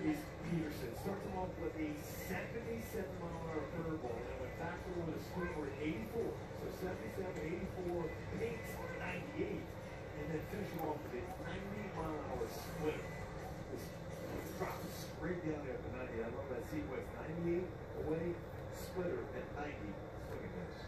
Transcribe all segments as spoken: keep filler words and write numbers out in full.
is Peterson. Starts him off with a seventy-seven mile an hour curveball and went back to with a swing for eighty-four. So seventy-seven, eighty-four, pace ninety-eight, and then finish him off with a ninety mile an hour split. Just dropped straight down there at the ninety. I love that sequence. ninety-eight away, splitter at ninety. Swing and miss.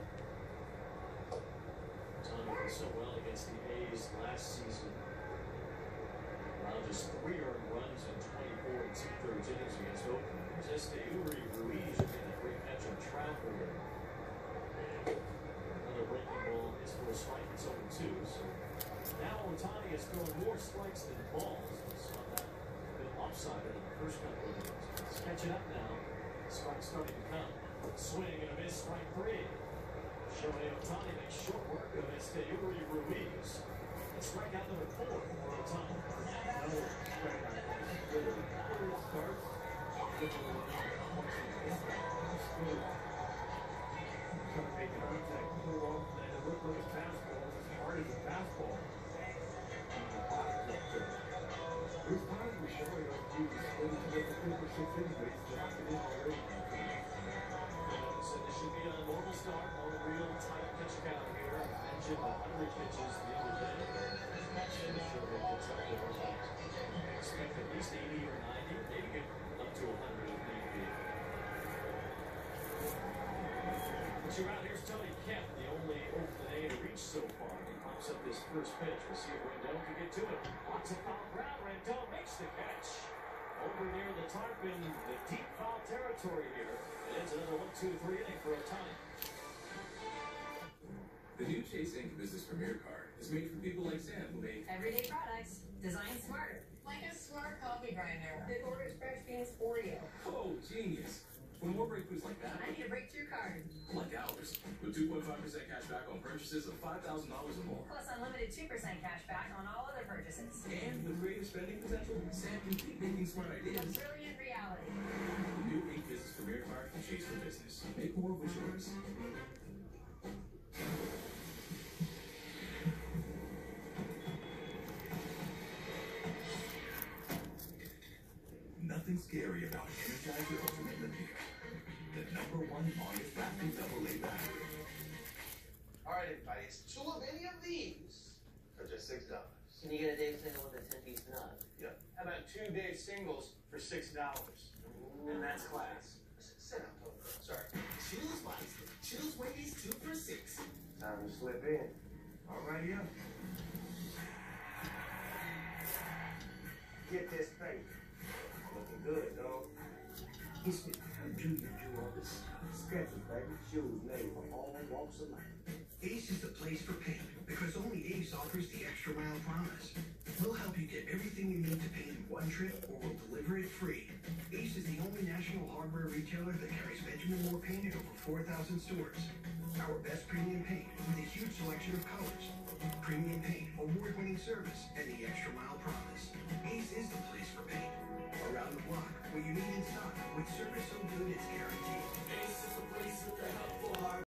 Ohtani did so well against the A's last season. Allowed just three earned runs in twenty-four and two-thirds innings against Oakland. Esteury Ruiz made a great catch on Trout earlier. Another breaking ball is for a strike. It's oh two. So now Ohtani has thrown more strikes than balls. We saw that bit offside in the first couple of innings. Let's catch it up now. Strike starting to come. Swing and a miss, strike three. Shohei Ohtani makes short work of Esteury Ruiz. And strikeout number four for Ohtani. Another strikeout by Splitter. Where it starts, looking around, Splitter. Trying to make contact, pull off, and it looked like a fastball. As hard as a fastball. Bruce Pines was showing up to the Splitter to make the fifth or sixth inning, but he's locked it in already. So this should be a normal start, no real tight pitch count here. I mentioned one hundred pitches the other day. And Shohei gets up there. Expect at least eighty or ninety, maybe get up to one hundred if need be. But you're out, here's Tony Kemp, the only Oakland A to reach so far. He pops up this first pitch. We'll see if Rendon can get to it. Lots of foul ground. Rendon makes the catch. Over near the tarpon, the deep foul territory here. It ends another one two three inning for Ohtani. The new Chase Ink Business Premier Card is made for people like Sam who make everyday products designed smarter. Like a smart coffee grinder that orders fresh beans for you. Oh, genius. For more breakthroughs like that, I need a breakthrough card. Like ours, with two point five percent cash back on purchases of five thousand dollars or more. Plus unlimited two percent cash back on all other purchases. And with greater spending potential, Sam can keep making smart A ideas. brilliant reality. The new Ink Business Premier Card from Chase for Business. Make more with yours. Nothing scary about Energizer Ultimate Lithium, the number one longest lasting double A battery. All right, everybody, it's two of any of these for just six dollars. Can you get a day single with a ten-piece nut? Yep. How about two day singles for six dollars? And that's class. Sit down, Tony. Sorry. Choose wisely. Choose Wendy's two for six. Time to slip in. All right, yeah. Get this thing. Looking good, dog. It's the how do you do all this? Skechers, baby. Shoes made for all walks of life. Ace is the place for paint because only Ace offers the extra mile promise. We'll help you get everything you need to paint in one trip or we'll deliver it free. Ace is the only national hardware retailer that carries Benjamin Moore paint in over four thousand stores. Our best premium paint with a huge selection of colors. Premium paint, award-winning service, and the extra mile promise. Ace is the place for paint. Around the block, what you need in stock, with service so good it's guaranteed. Ace is the place with the helpful heart.